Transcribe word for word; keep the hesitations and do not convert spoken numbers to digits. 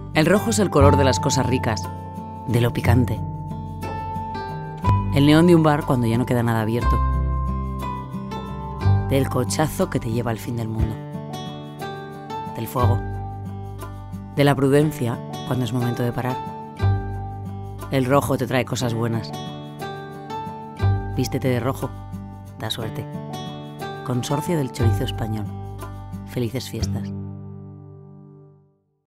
El rojo es el color de las cosas ricas, de lo picante. El neón de un bar cuando ya no queda nada abierto. Del cochazo que te lleva al fin del mundo. Del fuego. De la prudencia cuando es momento de parar. El rojo te trae cosas buenas. Vístete de rojo, da suerte. Consorcio del Chorizo Español. Felices fiestas.